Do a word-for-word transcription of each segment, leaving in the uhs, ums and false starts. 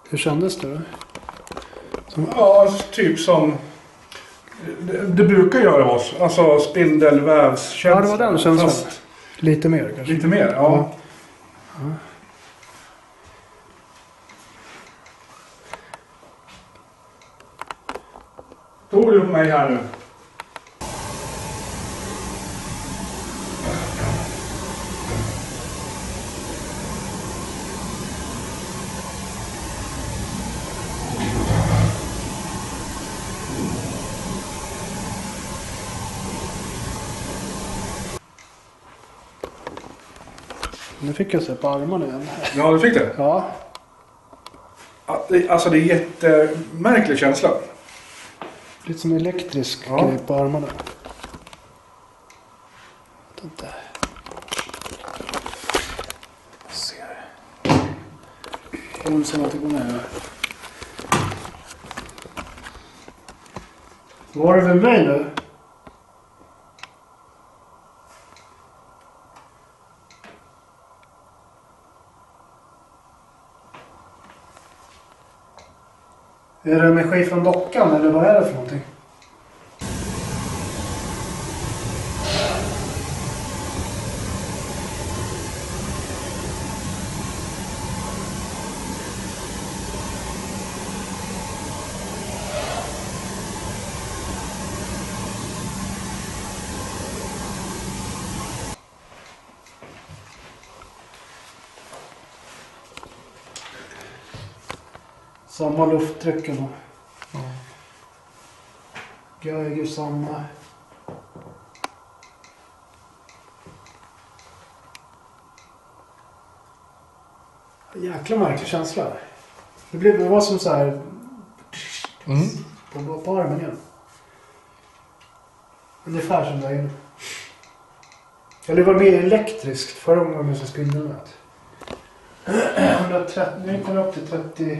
Hur kändes det då? Som... Ja, typ som det, det brukar göra oss. Alltså spindelvävskänsla. Ja, det var den känslan. Fast... Lite mer kanske. Lite mer, ja. ja. Tog du på mig här nu? Nu fick jag se på armarna igen. Ja, du fick det? Ja. Alltså det är jättemärklig känsla. Lite som elektrisk ja. grej på armarna. Vänta. Ser. Kolla om att det går med. Var det med mig nu? Är det energi från dockan eller vad är det för någonting? Samma lufttryck ändå. Ja. Geiger samma. Jäkla märklig känsla. Det blev det var som så här mm. på, på armen igen. Ungefär som där inne. Eller var det mer elektriskt förra gången med spindelnät. hundratrettio, nu kommer jag upp till trettio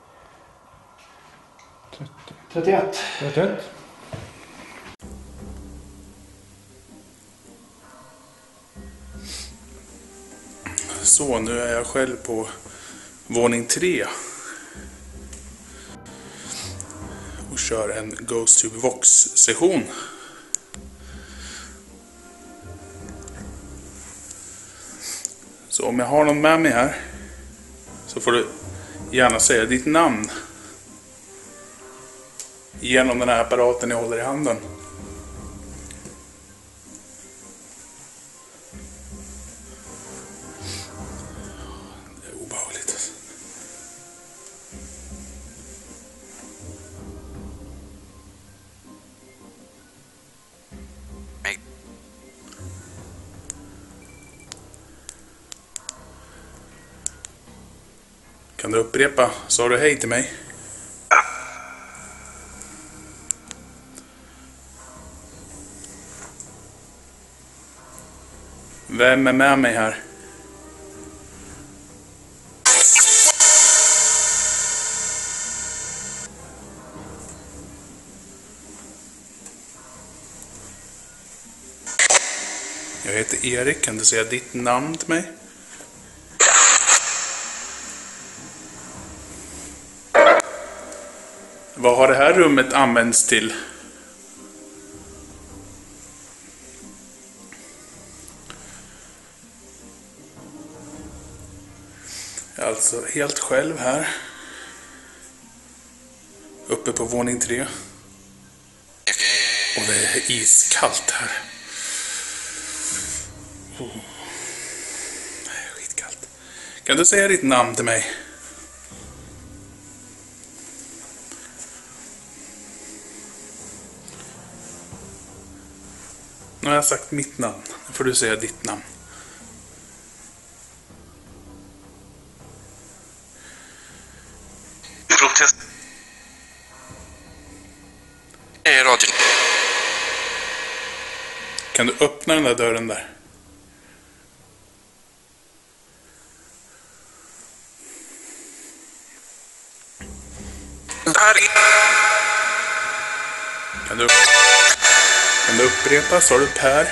trettioett. trettioett. Så, nu är jag själv på våning tre. Och kör en GhostTube Vox-session. Så om jag har någon med mig här så får du gärna säga ditt namn genom den här apparaten jag håller i handen. Det är obehagligt. Kan du upprepa? Sa du hej till mig? Vem är med mig här? Jag heter Erik, kan du säga ditt namn till mig? Vad har det här rummet använts till? Jag är alltså helt själv här. Uppe på våning tre. Och det är iskallt här. Oh. Det är skitkallt. Kan du säga ditt namn till mig? Nu har jag sagt mitt namn. Nu får du säga ditt namn. Provtest. Är radion. Kan du öppna den där dörren där? Kan du, kan du upprepa? Sa du Per?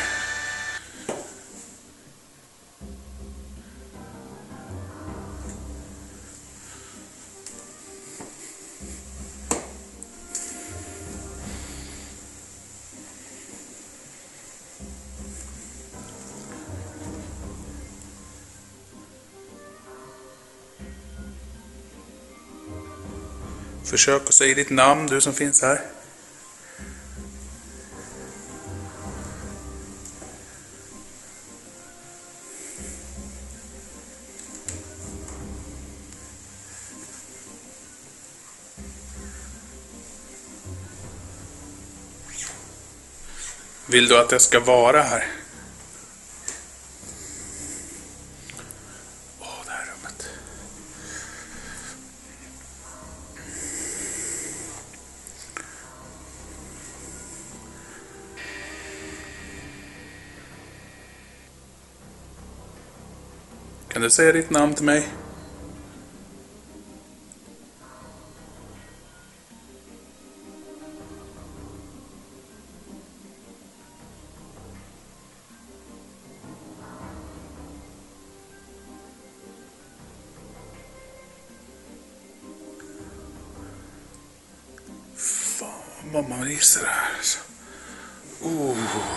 Försök att säga ditt namn, du som finns här. Vill du att jag ska vara här? Åh, det här rummet. Kan du säga ditt namn till mig? Vad man gissar här alltså. Oh.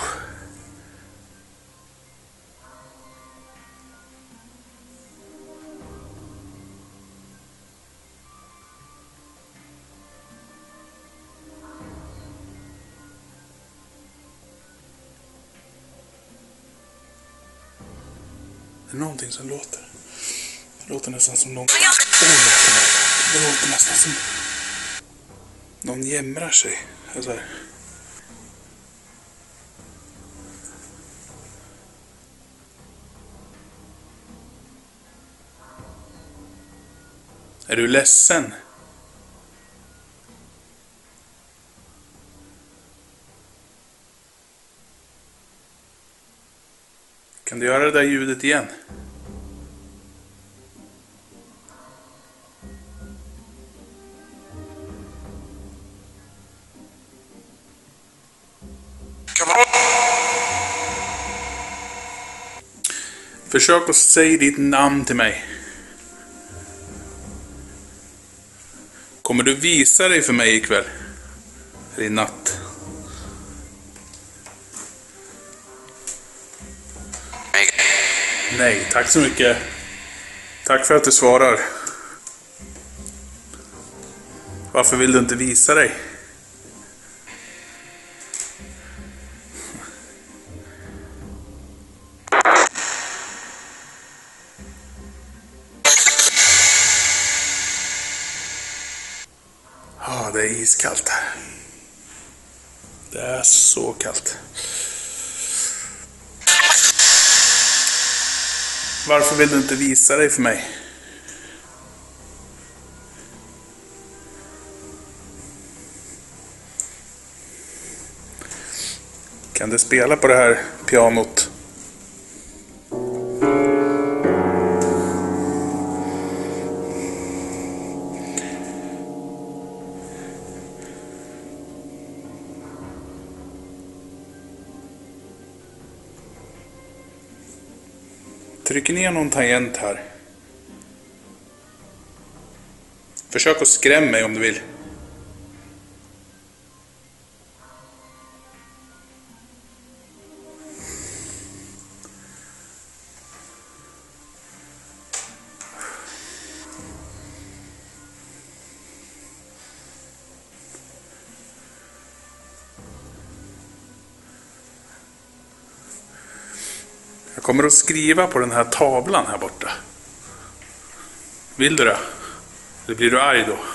Det är någonting som låter. Det låter nästan som någon... Oh, det låter nästan som... Någon jämrar sig. Alltså här. Är du ledsen? Kan du göra det där ljudet igen? Försök att säga ditt namn till mig. Kommer du visa dig för mig ikväll? Eller i natt? Nej, tack så mycket. Tack för att du svarar. Varför vill du inte visa dig? Ja, det är iskallt här. Det är så kallt. Varför vill du inte visa dig för mig? Kan du spela på det här pianot? Tryck ner någon tangent här. Försök att skrämma mig om du vill. Jag kommer att skriva på den här tavlan här borta. Vill du det? Eller blir du arg då?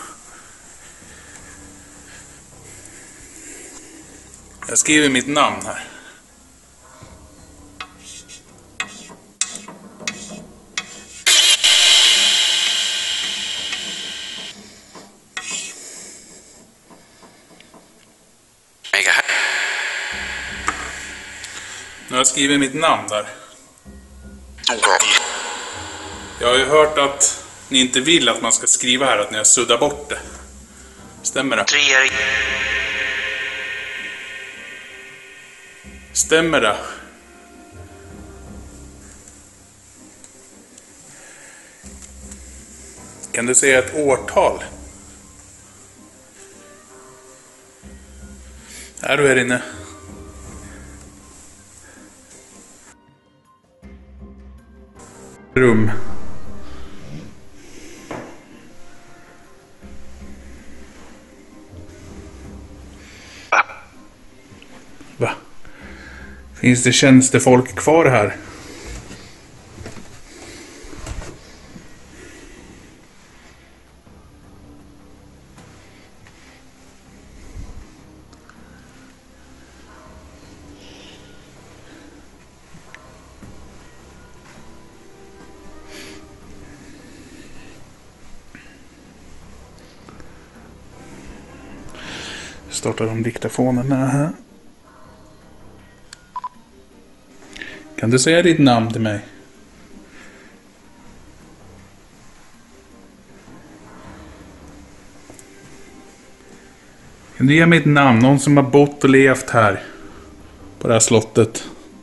Jag skriver mitt namn här. Nu har jag skrivit mitt namn där. Jag har ju hört att ni inte vill att man ska skriva här att ni har suddat bort det. Stämmer det? Stämmer det? Kan du säga ett årtal? Är du här inne? Rum. Finns det tjänstefolk kvar här? Startar de diktafonerna här. Kan du säga ditt namn till mig? Kan du ge mig ett namn? Någon som har bott och levt här. På det här slottet.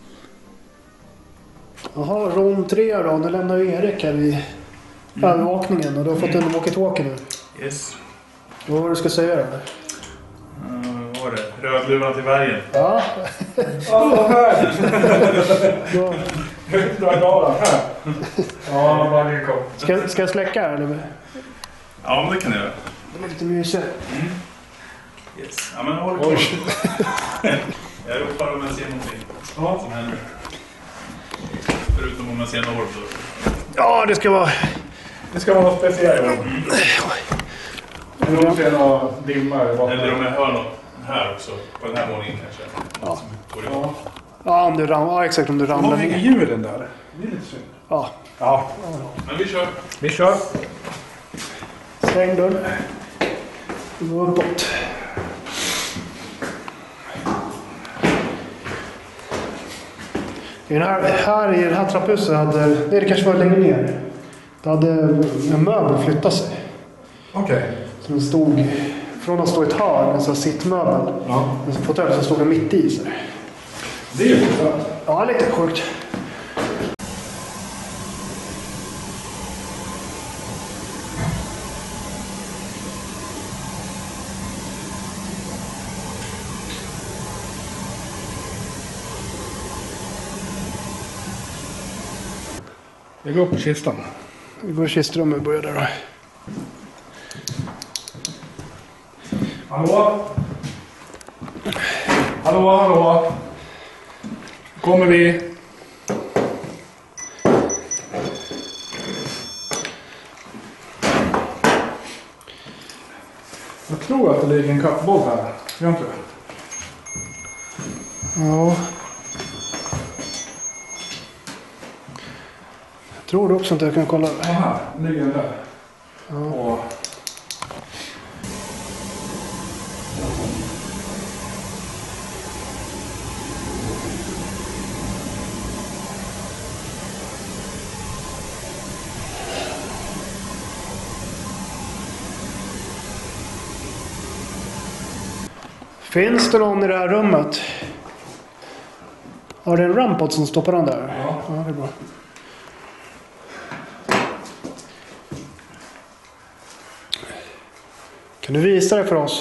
Jaha, Rom tre då. Nu lämnar vi Erik här i mm. övervakningen. Och du har fått en walkie-talkie nu. Yes. Vad var det du ska säga då? Uh, vad var det? Rödluvan till vargen. Ja. Ja, här! Då. Dra idag här. Ja, vargen kom. Ska, ska jag släcka här eller? Ja, men det kan jag göra. Det är lite mysigt. Mm. Yes. Ja, men håll på. Jag ropar om jag ser någonting ja. Som händer. Förutom om jag ser en orb. Ja, det ska vara... Det ska vara något speciellt. Mm. Eller om det är några dimma. Eller om jag hör något här också. På den här våningen kanske. Ja. Ja. Ja, om du ramlar. Ja, exakt om du ramlar. Vad är ljuden där? Det är lite synd. Ja. Ja. Men vi kör. Vi kör. Stäng dörren. Vi går uppåt. I den här, här i det här trapphuset hade... Nej, det kanske var längre ner. Det hade en möbel flyttat sig. Okej. Okay. Så den stod... Från att stå i ett hörn, en sån här sittmöbel. Ja. En fåtölj som stod den mitt i sig. Det är ju så. Ja, lite sjukt. Jag går upp på kistan. Vi går i kistrummet och börjar där då. Hallå? Hallå, hallå? Kommer vi? Jag tror att det ligger en kattboll här. Gör inte det? Ja. Jag tror också att jag kan kolla. Ja, här ligger den där. Ja. Och... Finns det någon i det här rummet? Har det en rampot som stoppar den där? Ja. Ja, det är bra. Kan du visa det för oss?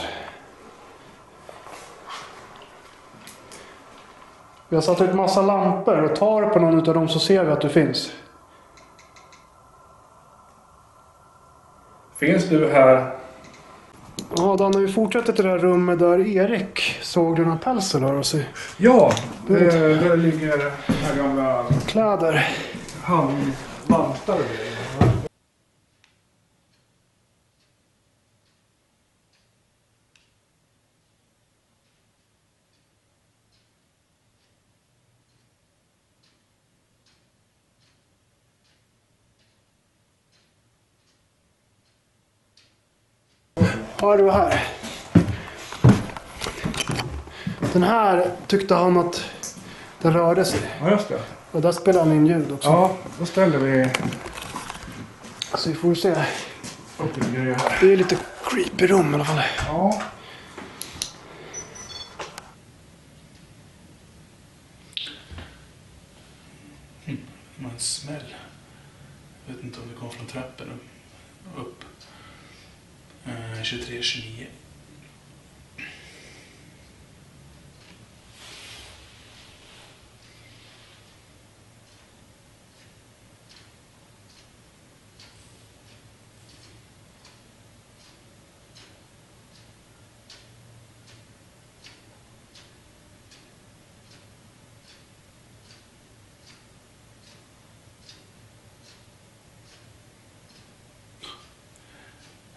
Vi har satt ut massa lampor och tar på någon av dem så ser vi att du finns. Finns du här? Ja, Dan, när vi fortsätter till det här rummet där Erik såg den här pälsen röra sig. Ja, det, där ligger den här gamla Kläder. handvantar och grejer. Ja, det var här. Den här tyckte han att den rörde sig. Ja, just det. Och där spelar han in ljud också. Ja, då ställer vi Så vi får se. upp lite grejer här. Det är lite creepy rum i alla fall. Ja. Mm. Det var en smäll. Jag vet inte om det kom från trappen upp. Uh, tjugotre tjugonio.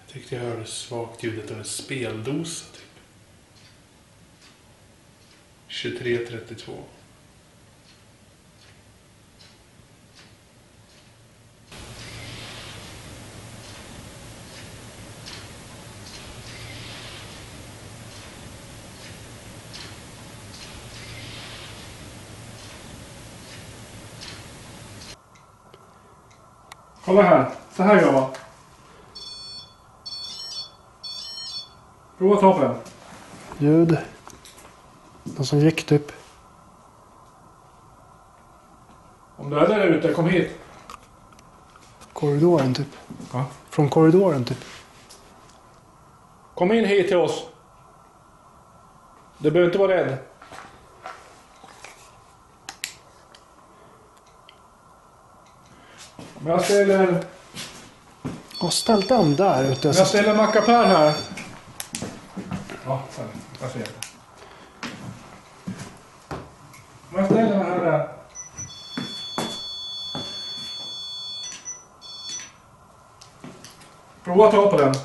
Jag tyckte jag hörde svagt ljudet av en speldosa typ. tjugotre trettiotvå. Kolla här. Så här gör man. Prova att ta på den. Ljud. Någon som gick typ. Om du är där ute, kom hit. Korridoren typ. Ja. Från korridoren typ. Kom in hit till oss. Du behöver inte vara rädd. Om jag ställer... Och ställ den där ute. Om jag ställer mackapär här. Ja, jag ser det. Om jag ställer den här där. Prova att ta på den.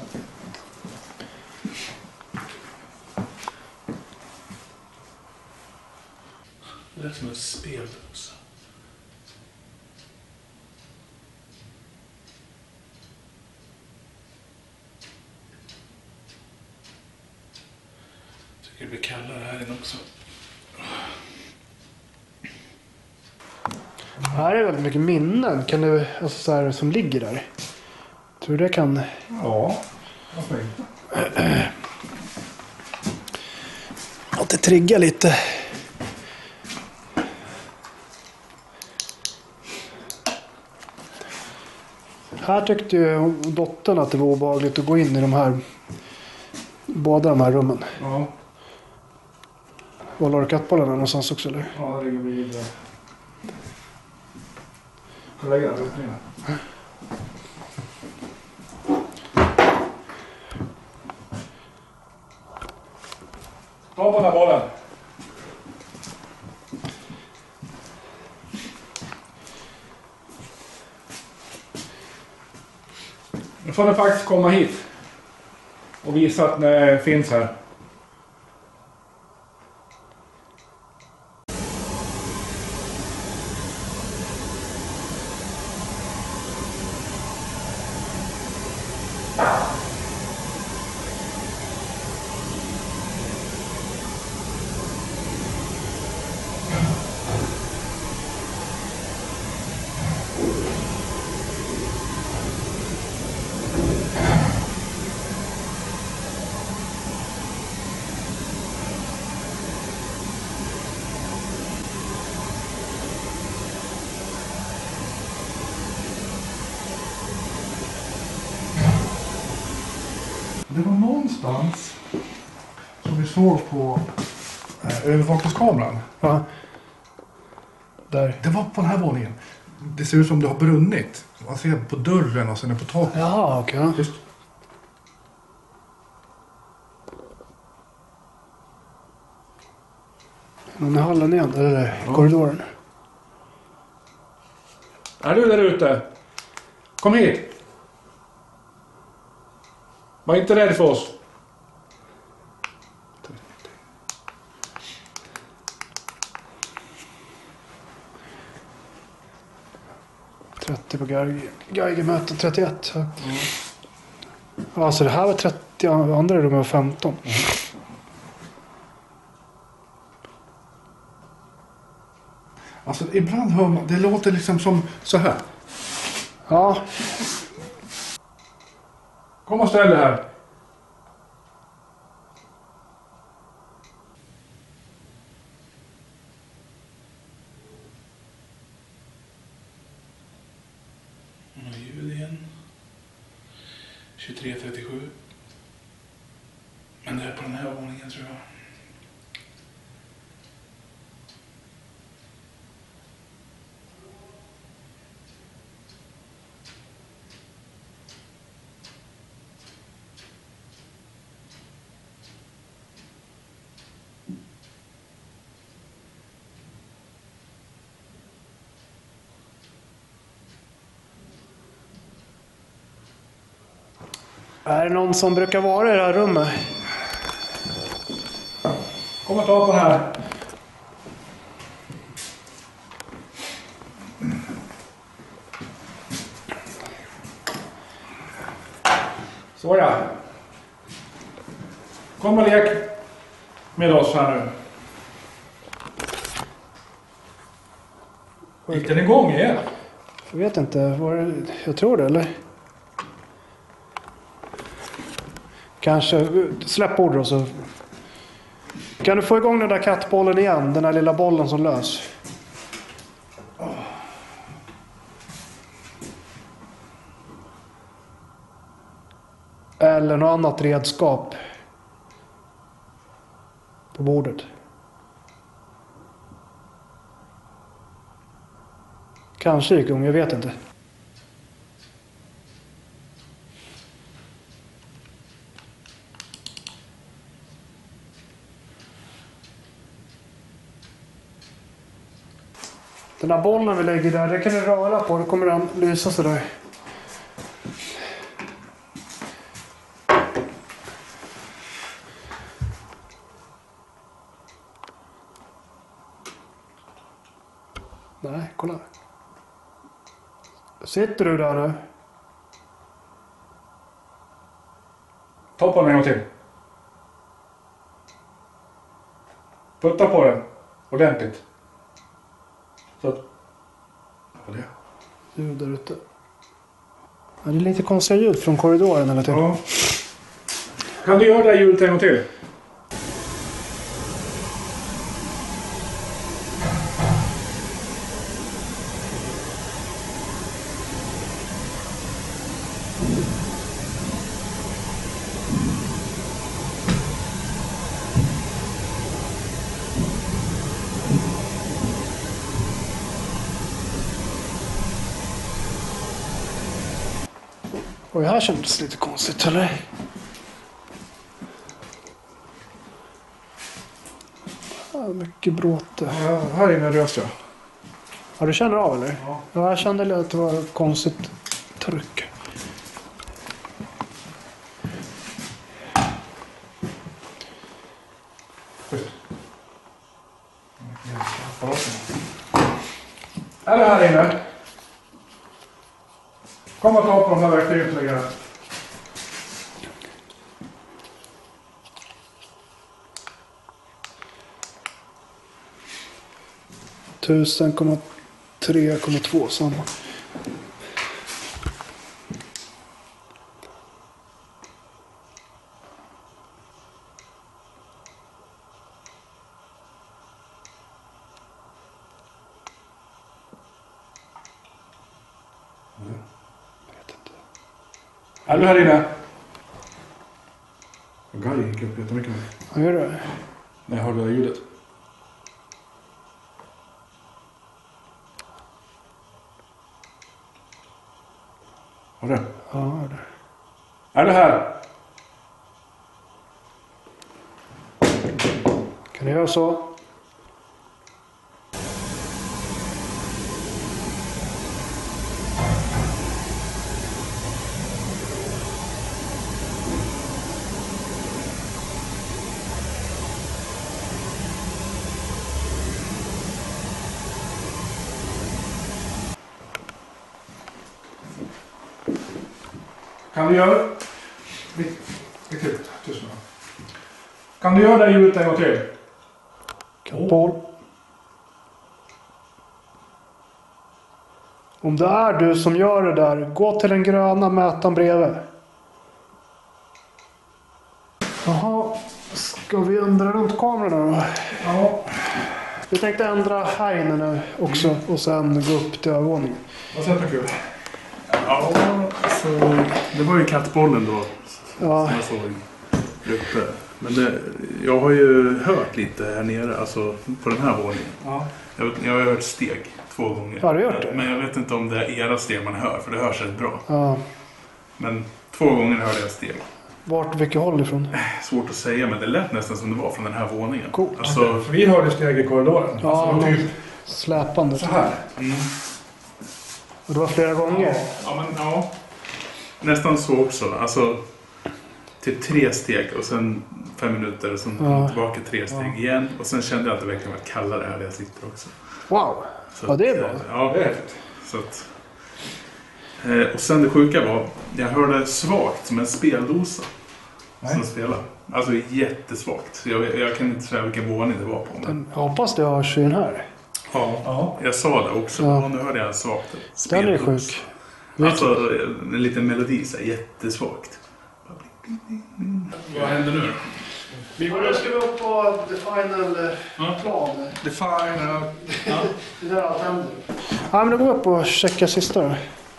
Det är som en speldosa. Tycker det blir kallare här inne också. Här är väldigt mycket minnen. Kan det, alltså så här, som ligger där. Tror du det kan... Ja, varför inte? Att det triggar lite. Här tyckte ju dottern att det var obehagligt att gå in i de här... Båda de här rummen. Ja, Var la du kattbollarna någonstans också eller? ja det ligger vid... Jag lägger den upp ner. Ta på den här bollen. Nu får ni faktiskt komma hit. Och visa att ni finns här. Det var någonstans som vi såg på eh, övervakningskameran. Ja. Där. Det var på den här våningen. Det ser ut som det har brunnit. Man ser på dörren och sen på taket. Jaha, okej. Okay. Just. Men i hallen igen, eller ja. Korridoren. Är du där ute? Kom hit. Var inte rädd för oss. trettio på Geigermöte, trettioett. Ja. Mm. Alltså det här var trettio, andra rummet var femton. Mm. Alltså ibland hör man, det låter liksom som så här. Ja. Kom och ställ dig här. Och ljud igen. tjugotre trettiosju. Men det är på den här våningen tror jag. Är det någon som brukar vara i det här rummet? Kom och ta på den här. Så ja. Kom och lek med oss här nu. Gick den igång igen? Jag vet inte. Var det, jag tror det, eller? Kanske. Släpp bordet och så. Kan du få igång den där kattbollen igen? Den där lilla bollen som lös. Eller något annat redskap. På bordet. Kanske gick igång, jag vet inte. Den här bollen vi lägger där, det kan du röra på. Då kommer den lysa sådär. Nej, kolla. Sitter du där nu? Ta på den en gång till. Putta på den. Ordentligt. Så att... Vad är det? Ljud där ute. Ja, det är lite konstiga ljud från korridoren eller till. Ja. Kan du göra det här ljudet en gång till? Oj, här kändes det lite konstigt, eller? Ja, mycket bråte. Ja, här inne röst jag. Ja, du känner av, eller? Ja. Ja, jag kände att det var konstigt tryck. Schysst. Är det här inne? Kom och ta på de här verktygen som ligger här. tusen komma tre komma två samma. Är du här inne? Gaj gick upp jättemycket. Ja, gör det. När jag hörde det här ljudet. Har du? Ja, det. Är du här? Kan du göra så? Kan du göra... Riktigt tyst nu. Kan du göra det här ljudet en gång till? Kattboll. Om det är du som gör det där, gå till den gröna mätaren bredvid. Jaha, ska vi ändra runt kamerorna då? Ja. Vi tänkte ändra här inne nu också och sen gå upp till övervåningen. Vad sätter du? Ja, så det var ju kattbollen då. Ja. Som jag såg uppe. Men det, jag har ju hört lite här nere, alltså på den här våningen. Ja. Jag, jag har hört steg två gånger. Har du gjort det? Men jag vet inte om det är era steg man hör, för det hörs rätt bra. Ja. Men två gånger hörde jag steg. Vart, vilket håll ifrån? Svårt att säga, men det lät nästan som det var från den här våningen. Coolt. Alltså, För vi hörde steg i korridoren. Ja, alltså, men- typ Släpande. så här. mm. Och det var flera gånger. Ja, men ja. Nästan så också. Alltså, typ tre steg och sen fem minuter och sen Ja. tillbaka tre steg Ja. igen. Och sen kände jag att det verkligen var kallare här där jag sitter också. Wow. Så Ja, det är att, bra. eh, Ja, Det är häftigt. så att, eh, och sen det sjuka var, jag hörde svagt som en speldosa som spelade. Alltså jättesvagt. Så jag, jag kan inte säga vilken våning det var på. Men, Den, jag hoppas det hörs i den här. ja, Ja. jag sa det också. Ja. Ja. Nu hörde jag svagt. Den är Speldos. sjuk. Vet Alltså en liten melodi så här, jättesvagt. Vad händer nu? Vi går nu ska vi upp på the final Ja. plan. The final. Ja. Det där allt händer. Ja, men då går vi upp och checkar sista då.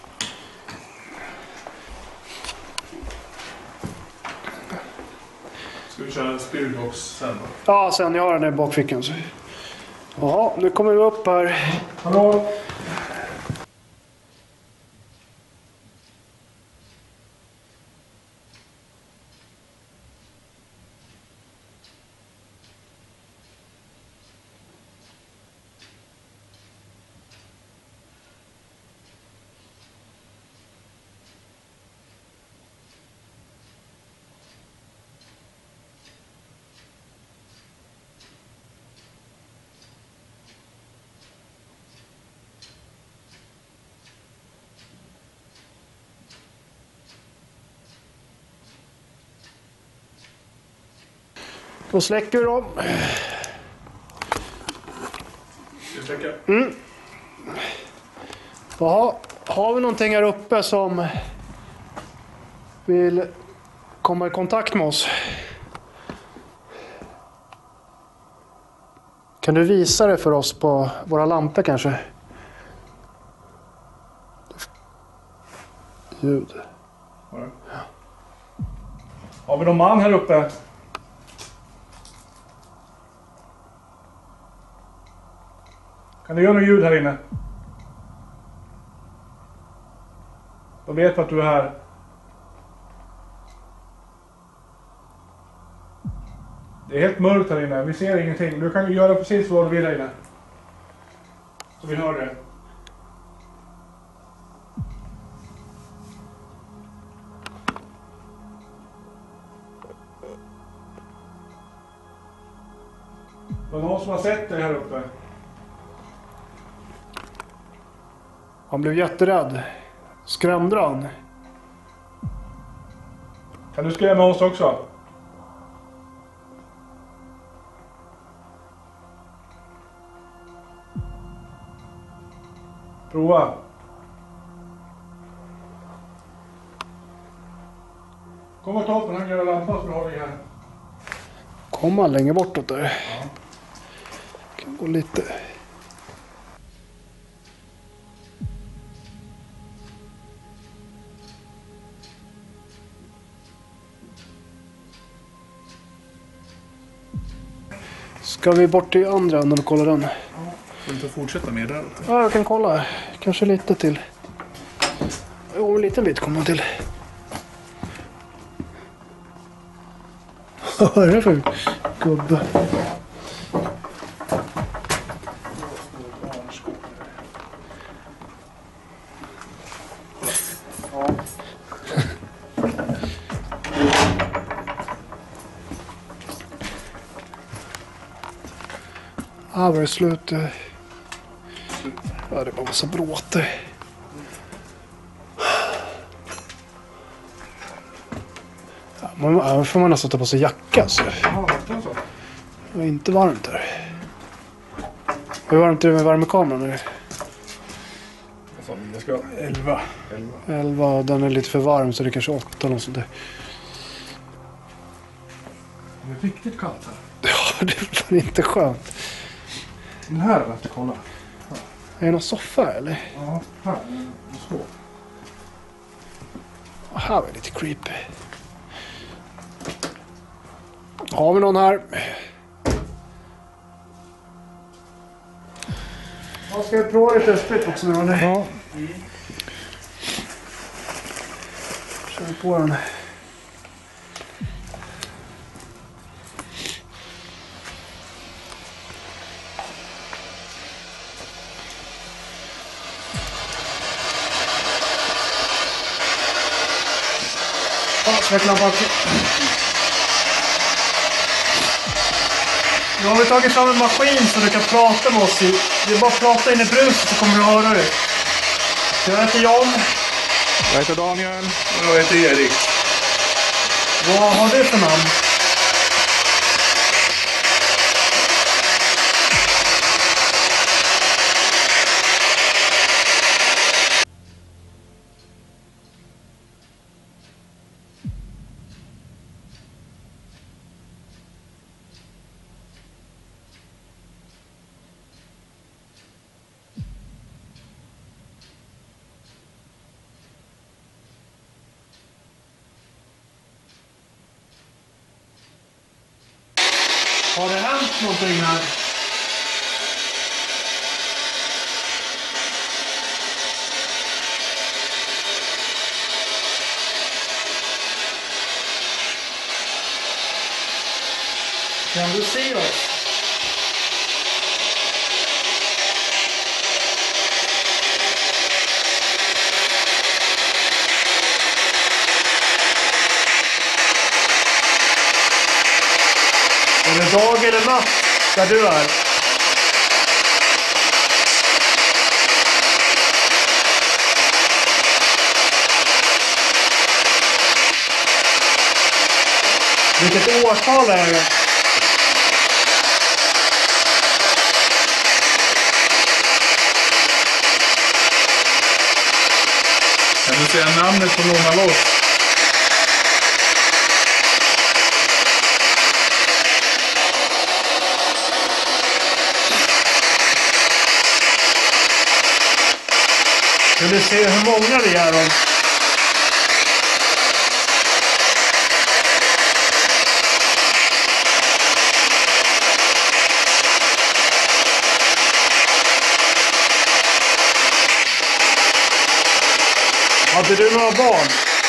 Ska vi köra Spiritbox sen då? Ja, sen jag har den i bakfickan. Så. Ja, nu kommer vi upp här. Hallå? Då släcker vi dem. Ska vi släcka? Ja, har vi någonting här uppe som vill komma i kontakt med oss? Kan du visa det för oss på våra lampor kanske? Ljud. Har vi någon man här uppe? Kan du göra något ljud här inne? Då vet vi att du är här. Det är helt mörkt här inne. Vi ser ingenting. Du kan ju göra precis vad du vill här inne. Så vi hör det. Det är någon som har sett dig här uppe. Han blev jätterädd. Skrämde han? Kan du skrämma oss också? Prova. Kom och ta upp den här gröna lampan som du har i här. Kom han längre bortåt där? Kan gå lite. Ska vi bort till andra änden och kolla den? Får du inte fortsätta med det? Ja, jag kan kolla. Kanske lite till. Jo, en liten bit kommer till. Vad är det för gubbe? Ah, var det slut? Ja, det är bara massa bråte. Ja, man, ja, får man nästan ta på sig jacka. Alltså. Ja, det är så. Det är inte varmt här. Hur varmt är det med värmekameran nu? Jag ska elva. elva, den är lite för varm så det är kanske åtta eller något sånt där. Det är riktigt kallt här. Ja, det är fan inte skönt. Den här är värt att kolla. Är det någon soffa eller? Ja, här. En skåp. Ja, här var det lite creepy. Har vi någon här? Ja, ska vi prova lite sprit också nu eller? Ja. Kör vi på den. Ja, släcklampan. Nu har vi tagit fram en maskin så du kan prata med oss. I. Det är bara att prata in i bruset så kommer du höra det. Jag heter John. Jag heter Daniel. Och jag heter Erik. Vad har du för namn? Har det hänt någonting här? Kan du se oss? Är det dag eller natt där du är? Vilket årtal är det? Kan du säga namnet på Långa Loss? Kan du se hur många vi är om? Hade du några barn?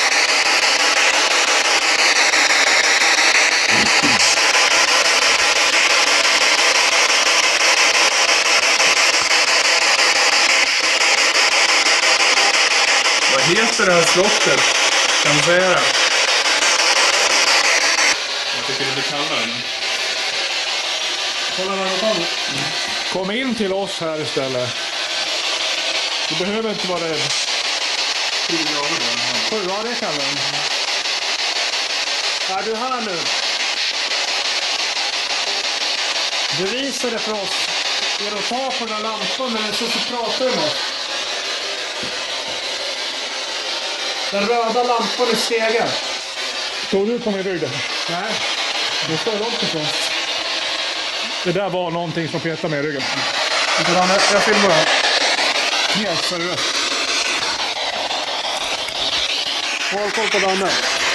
Vad heter det här slottet? Kan du säga det? Jag tycker det blir kallare nu. Kolla vad det kommer. Kom in till oss här istället. Du behöver inte vara rädd. Sju grader där. Sju, ja det kan den. Är du här nu? Bevisa det för oss. Genom att ta på den här lampan eller så, så pratar du med oss. Den röda lampan är stegen. Stod du på min rygg? Nej, det står långt ifrån. Det där var någonting som petade mig i ryggen. Jag filmar det. Helt seriöst. Håll koll på Danne.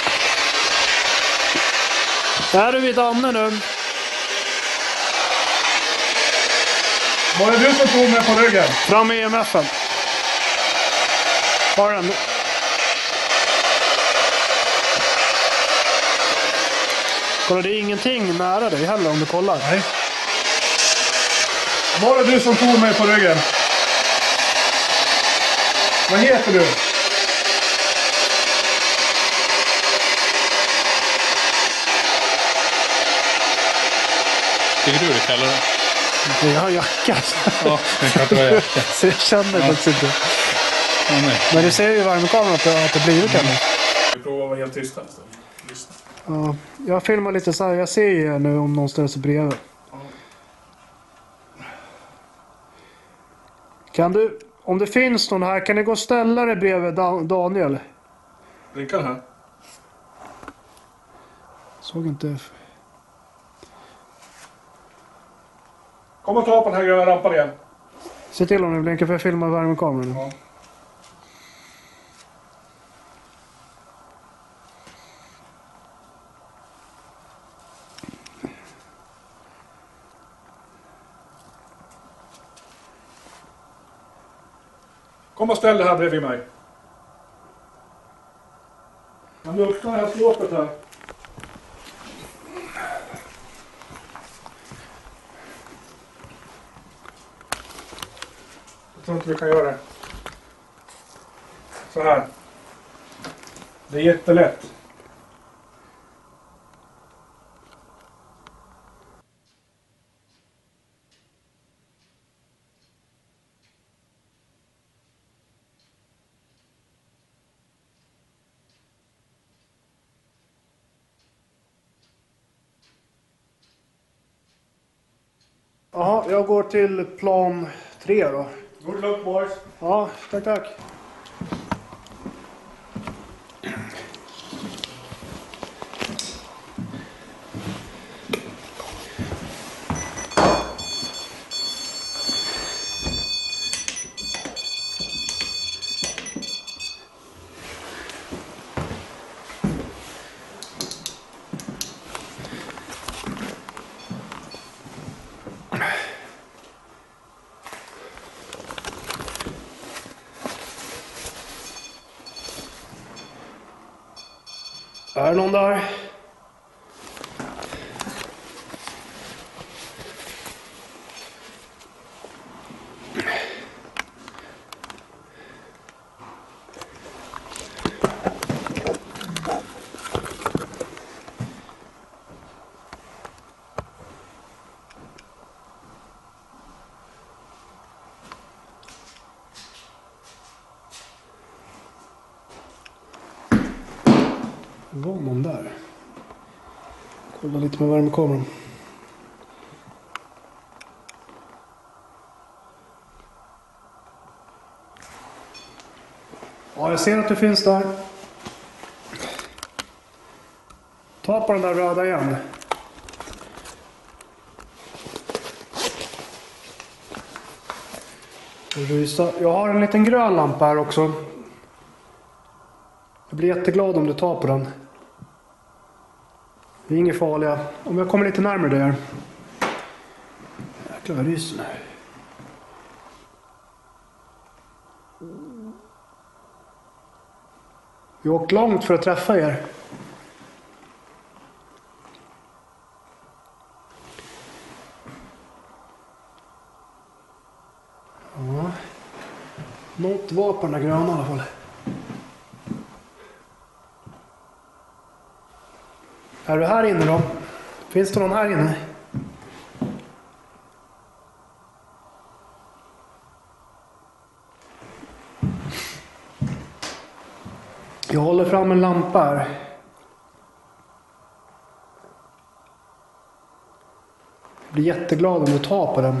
Där är vi Danne nu. Var det du som tog mig på ryggen? Fram i E M F-en. Har den. Kolla, det är ingenting nära dig heller om du kollar. Nej. Var det du som tog mig på ryggen? Vad heter du? Tycker du det kallar det? Jag har jacka. Ja, det kan inte vara jacka. Så jag känner ja. faktiskt inte. Ja, nej. Men du ser ju i värmekameran att det, att det blir kan. Vi provar att vara helt tysta istället. Lyssna. Ja, jag filmar lite så här. Jag ser ju nu om någon ställer sig bredvid. Kan du, om det finns någon här, kan du gå och ställa dig bredvid Dan- Daniel? Rickard här. Såg inte. Kom och ta på den här gröna lampan igen. Se till om du blinkar för jag filmar värmekameran nu. Ja. Kom och ställ dig här bredvid mig. Jag öppnar det här skåpet här. Jag tror inte vi kan göra det. Så här. Det är jättelätt. Jaha, jag går till plan tre då. Good luck boys. Ja, tack tack. Är det någon där? Det var någon där. Kolla lite med värmekameran. Ja, jag ser att du finns där. Ta på den där röda igen. Jag har en liten grön lampa här också. Jag blir jätteglad om du tar på den. Det är inget farliga. Om jag kommer lite närmare där. Jäklar vad ryser nu. Vi har åkt långt för att träffa er. Ja. Något var på den där gröna i alla fall. Är du här inne då? Finns det någon här inne? Jag håller fram en lampa här. Jag blir jätteglad om du tar på den.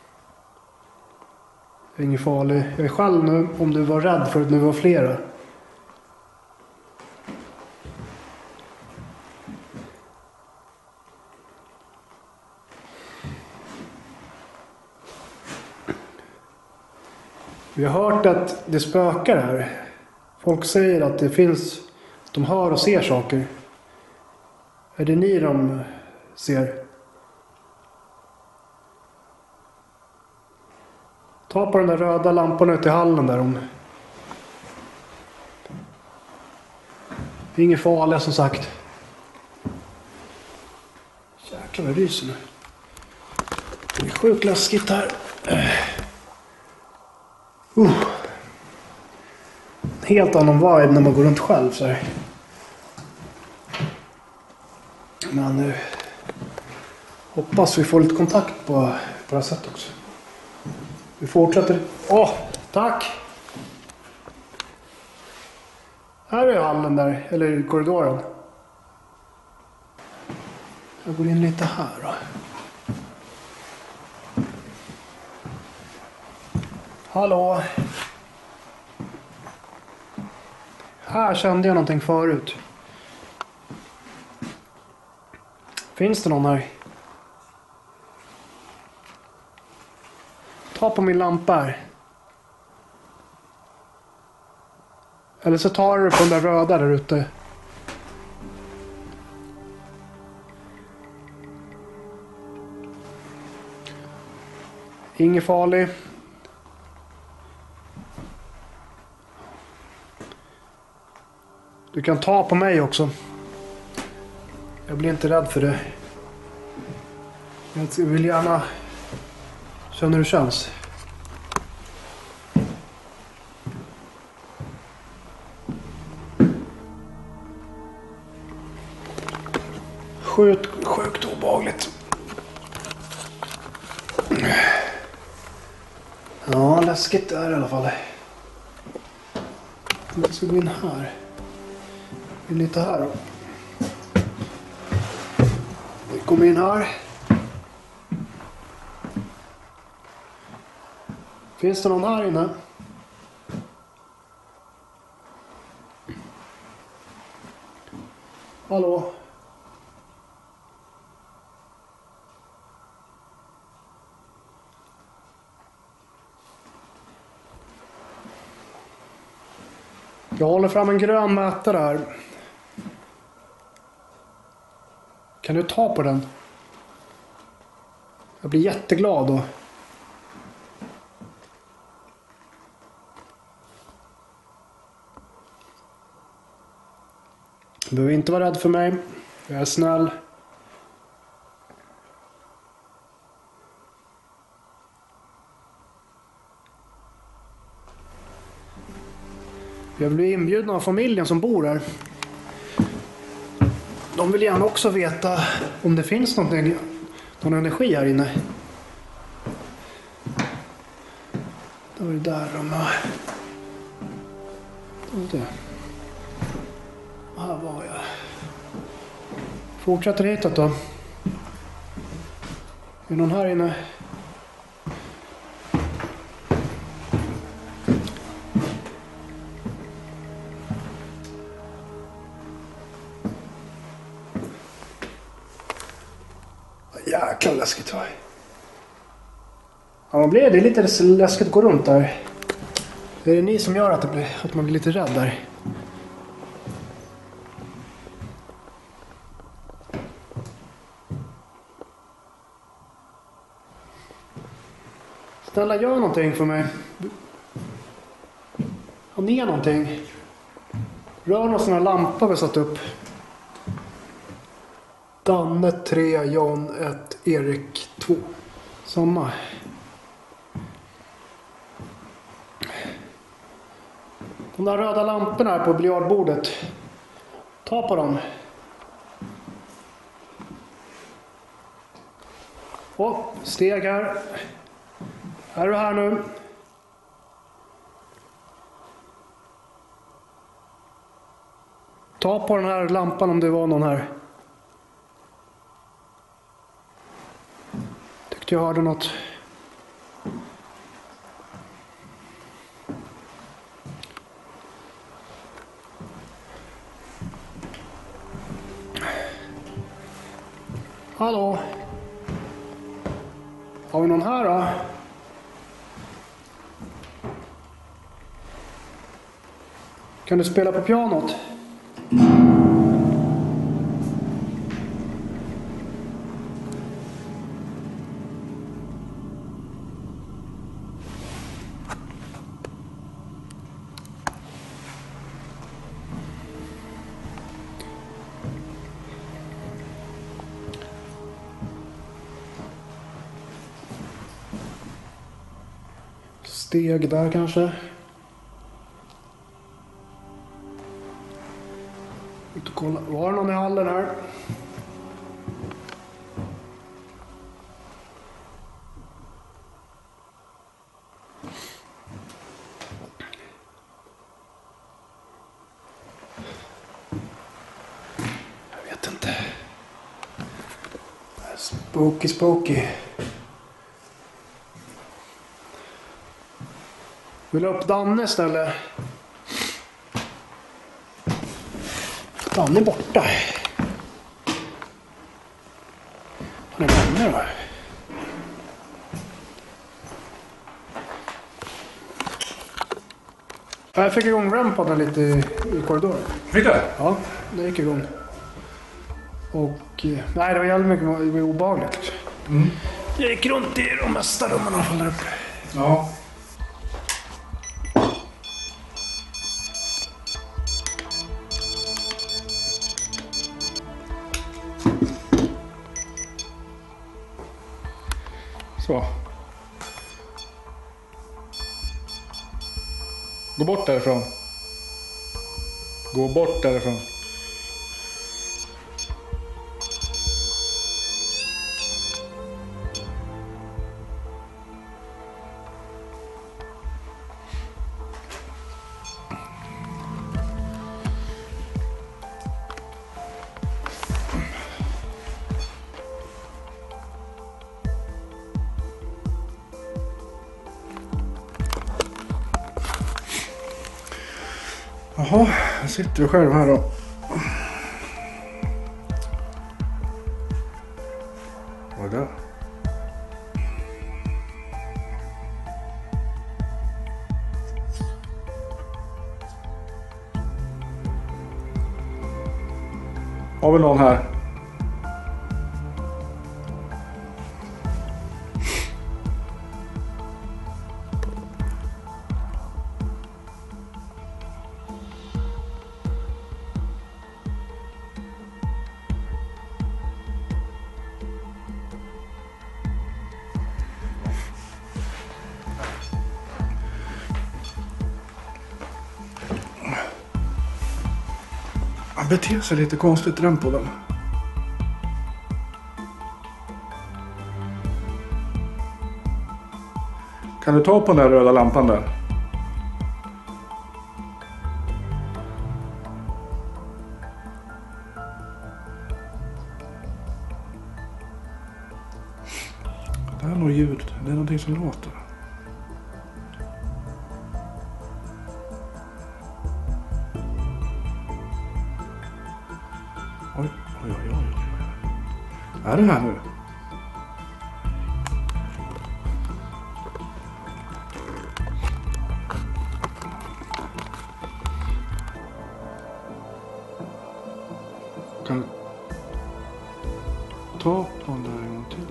Det är ingen farlig. Jag är själv nu om du var rädd för att nu var flera. Vi har hört att det spökar här. Folk säger att det finns, att de hör och ser saker. Är det ni de ser? Ta på den där röda lampan ut i hallen där. Om. Det är inget farligt som sagt. Jäklar vad ryser nu. Det är sjukt läskigt här. Uh. Helt annan vibe när man går runt själv så här. Men nu hoppas vi får lite kontakt på, på det här sättet också. Vi fortsätter. Åh, oh, tack! Här är hallen där, eller korridoren. Jag går in lite här då. Hallå! Här kände jag någonting förut. Finns det någon här? Ta på min lampa här. Eller så tar du på den där röda där ute. Inget farligt. Du kan ta på mig också. Jag blir inte rädd för det. Jag vill gärna känna hur det känns. Sjukt, sjukt obehagligt. Ja, läskigt är det i alla fall. Jag ska gå in här. Lite här då. Vi kommer in här. Finns det någon här inne? Hallå? Jag håller fram en grön mätare här. Kan du ta på den? Jag blir jätteglad då. Du behöver inte vara rädd för mig. Jag är snäll. Jag blir inbjuden av familjen som bor här. De vill gärna också veta om det finns någonting, någon energi här inne. Det var det där de var. Det. Här var jag. Fortsätter hitåt då. Är det någon här inne? Jäkla läskigt var det. Ja, vad blir det? Det är lite läskigt att gå runt där. Det är det ni som gör att, det blir, att man blir lite rädd där. Snälla, gör någonting för mig. Ha ner någonting. Rör någon sån här lampa vi satt upp. Danne tre, John ett, Erik två. Samma. De där röda lamporna här på biljardbordet. Ta på dem. Och steg här. Är du här nu? Ta på den här lampan om det var någon här. Tyckte jag hörde något. Hallå? Har vi någon här då? Kan du spela på pianot? Steg där kanske. Ut och kolla. Var det någon i hallen här? Jag vet inte. Spooky, spooky. Vill du upp Danne istället? Danne är borta. Han är vänner då. Jag fick igång rampadden lite i, i korridoren. Fick du? Ja, det gick igång. Och nej, det var jävligt mycket, det var obehagligt. Mm. Jag gick runt i de mesta rummen och föll upp. Ja. Så. Gå bort därifrån. Gå bort därifrån. Jaha, jag sitter du själv här då. Vad är det? Har vi någon här? Han beter sig lite konstigt, den på den. Kan du ta på den där röda lampan där? Det här är nog ljud. Det är någonting som låter. Oj, oj, oj, oj, oj. Är det här nu? Kan du ta på den där en gång till?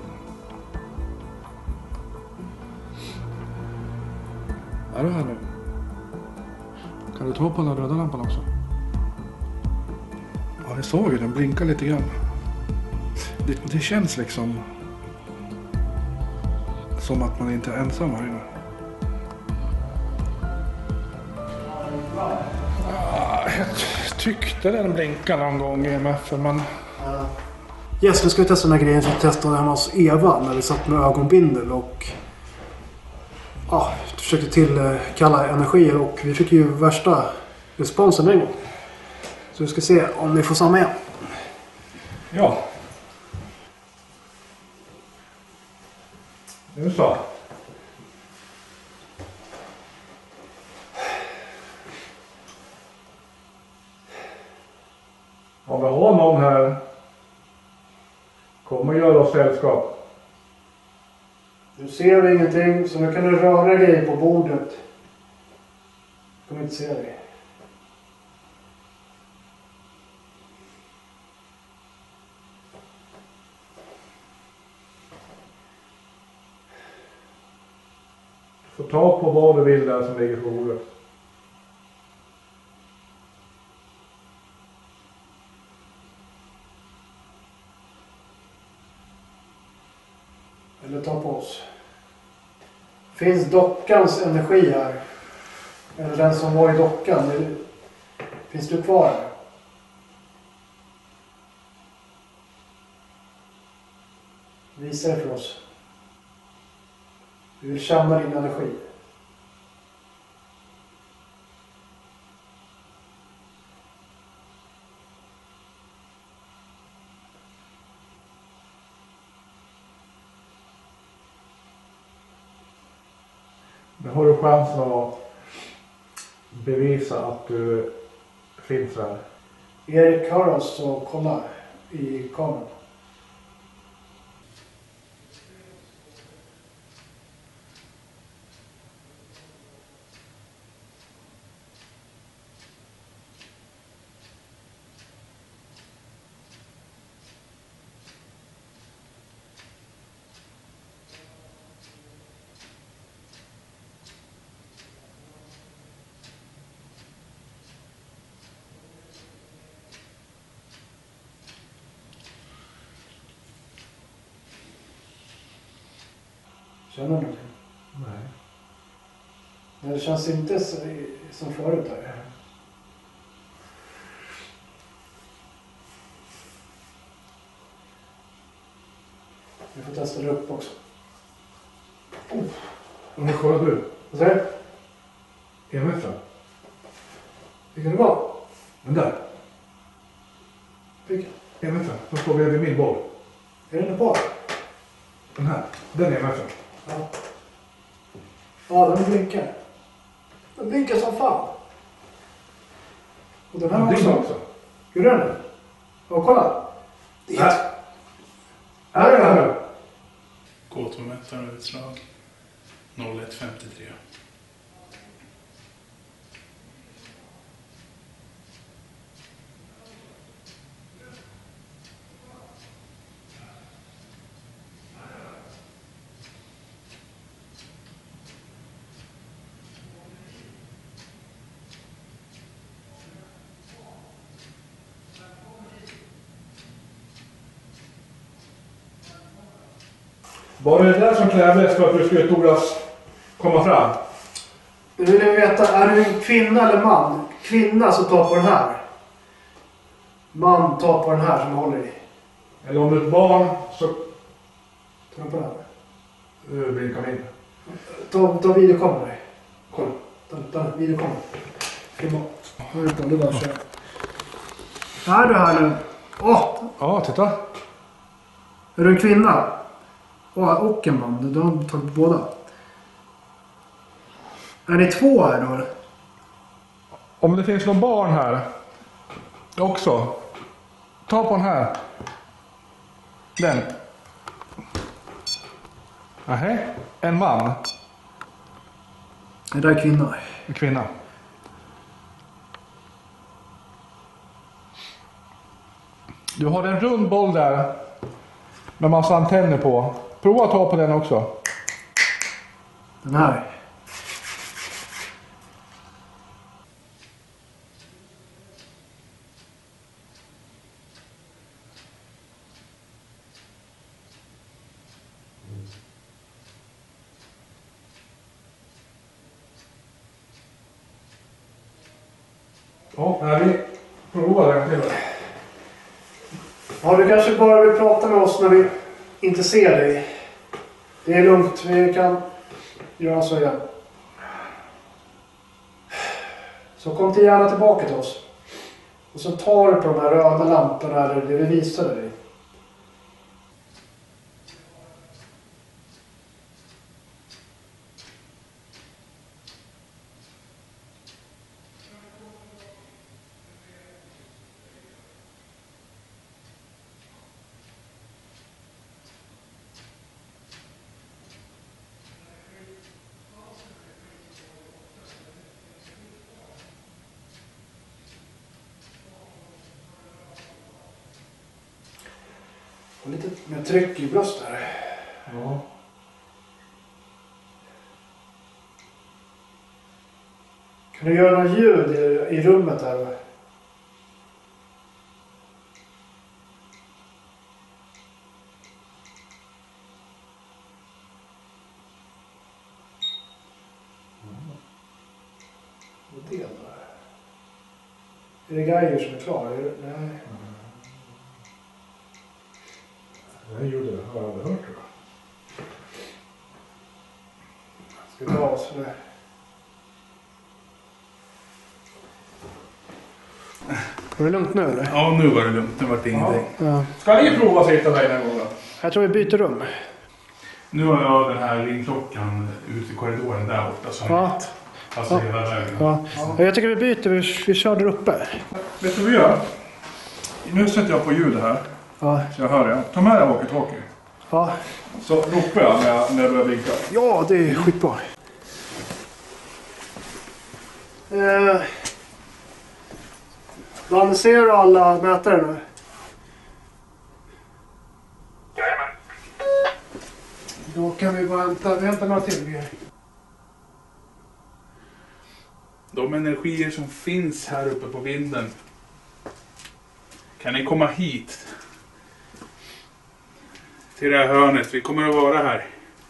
Är det här nu? Kan du ta på den där röda lampan också? Ja, jag såg ju den blinka lite grann. Det, det känns liksom som att man inte är ensam här inne. Jag tyckte den blinkade någon gång i E M F, men... Yes, nu ska vi testa den här grejen som vi testade hemma hos Eva när vi satt med ögonbindel och ja, försökte tillkalla energier och vi fick ju värsta responsen en gång. Så vi ska se om vi får samma igen. Ja. Nu så. Om vi har någon här, kommer göra oss sällskap. Nu ser vi ingenting, så nu kan du röra dig på bordet. Jag kommer inte se dig. Få ta på vad du vill där som ligger på bordet. Eller ta på oss. Finns dockans energi här? Eller den som var i dockan? Eller finns du kvar här? Visa det för oss. Vi vill känna din energi. Nu har du chansen att bevisa att du finns här. Erik har oss och kolla i kameran. Känner du någonting? Nej. Men det känns inte som förut där. Vi får testa det upp också. Oh. Och nu kollar du. Vad säger du? E M F då? Vilken det var? Den där. Vilken? E M F som står bredvid min boll. Är den på? Den här. Den är E M F. Ja. Ja, den blinkar. Den blinkar som fan. Och den här Ja, också. din också. Hur är den? Ja, kolla. Det är Här. Här är den nu. K två-mätaren utslag noll ett femtiotre. Var det det där som krävdes för att du skulle Toras komma fram? Nu vill jag veta, är du en kvinna eller man? Kvinna så tar på den här. Man tar på den här som jag håller i. Eller om du är ett barn så Tar du på den här? uh, blinkar min. Ta, ta videokameran. Kolla. Ta, ta videokameran. Filma. Hör du på, det bara kör. Är du här nu? Åh! Ja, titta. Är du en kvinna? Åh, och en man. Du har tagit båda. Är ni två här då? Om det finns någon barn här också. Ta på den här. Den. Nej, en man. Det där är kvinna. En kvinna. Du har en rund boll där med massa antenner på. Prova att ta på den också. Den här. Ja, nej, vi provar den till. Ja, du kanske bara vill prata med oss när vi inte ser dig. Det är lugnt, vi kan göra så igen. Så kom till gärna tillbaka till oss. Och så tar du på de här röda lamporna eller det vi visade dig. Och lite mer tryck i bröstet här. Ja. Kan du göra något ljud i, i rummet här? Och det där. Är det grejer som är klar? Är det, nej. Det här ljudet har jag aldrig hört, tror jag. Ska vi ta oss nu? Var det lugnt nu eller? Ja, nu var det lugnt. Nu var det ingenting. Ja. Ska ni prova att sitta där den gången? Jag tror vi byter rum. Nu har jag den här ringklockan ute i korridoren där borta. Så Ja. alltså Ja. hela vägen. Ja. Jag tycker vi byter, vi, vi kör där uppe. Vet du vad vi gör? Nu sätter jag på ljudet här. Ja. Så jag hör det. Ta med dig walkie-talkie. Ja. Så ropar jag när jag, när jag börjar blinka. Ja, det är skitbra. Eh, Dan, ser du alla mätare nu? Då kan vi bara hämta, vi hämtar några till grejer. De energier som finns här uppe på vinden. Kan ni komma hit? Till det här hörnet. Vi kommer att vara här.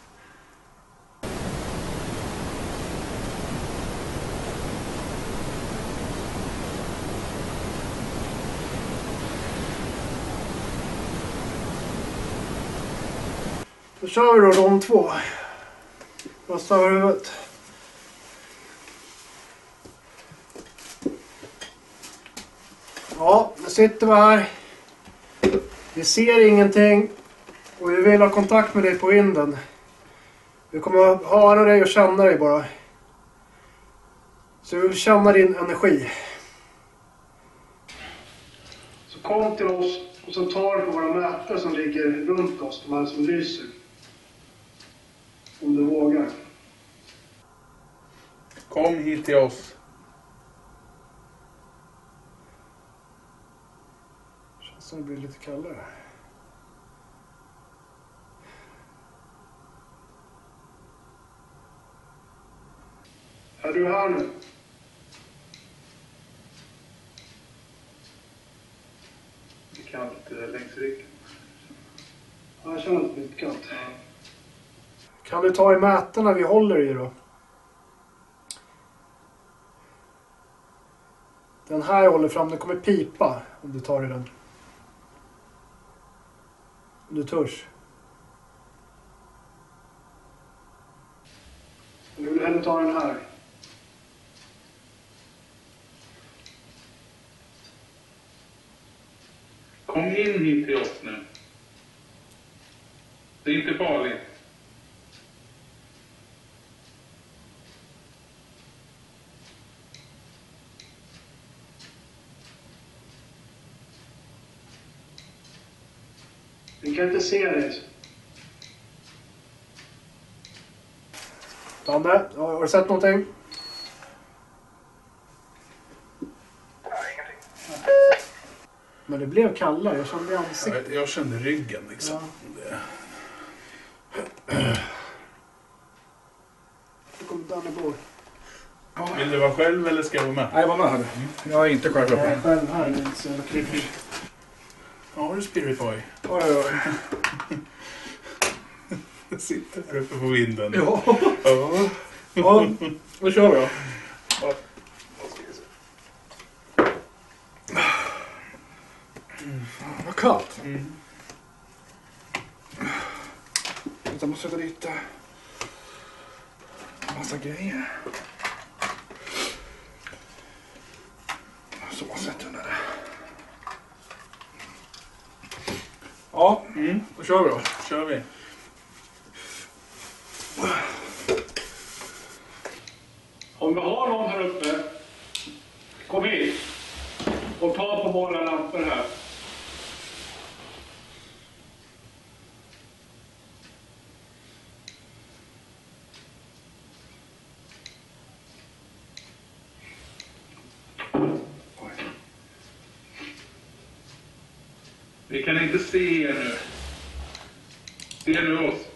Då kör vi då de två. Rösta över huvudet. Ja, nu sitter vi här. Vi ser ingenting. Och vi vill ha kontakt med dig på vinden. Vi kommer att höra dig och känna dig bara. Så vi vill känna din energi. Kom till oss och så tar du på våra mätare som ligger runt oss, de här som lyser. Om du vågar. Kom hit till oss. Känns som det blir lite kallare. Är du här nu? Det är kallt längs ryggen. Ja, jag känner att det är lite kallt. Kan vi ta i mätarna vi håller i då? Den här jag håller fram, den kommer pipa om du tar i den. Om du törs. Eller vill du hellre ta den här? Kom in hit till oss nu. Det är inte farligt. Vi kan inte se dig. Danne, har du sett någonting? Nej, ingenting. Men det blev kallare, jag kände i ansiktet. Jag, jag kände ryggen liksom. Ja. Det. Nu kommer Danne bort. Vill du vara själv eller ska jag vara med? Nej, jag var med här. Jag är inte själv Jag är uppe. själv här, det är inte så jävla klippigt. Ja, har du Spirit Boy? Oj, oj, oj. Jag sitter här uppe på vinden. Ja, Ja. ja, då kör vi då. Ja. Vad kallt. Mm. Jag måste sätta dit äh, massa grejer. Så sätter jag där. Ja, Mm. då kör vi då. Kör vi. Om vi har någon här uppe, kom hit och ta på våra lampor här. Vi kan inte se er nu. Ser du oss?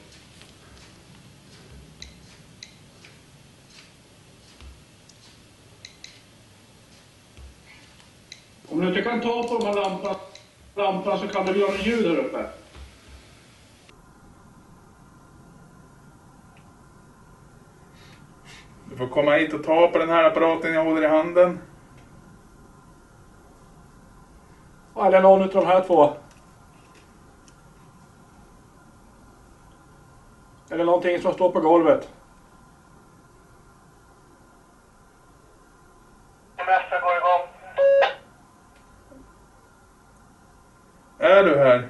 Om du inte kan ta på de här lamporna, lamporna så kan du göra ljud här uppe. Du får komma hit och ta på den här apparaten jag håller i handen. Eller någon av de här två. Eller någonting som står på golvet. Semestern går igång. Är du här?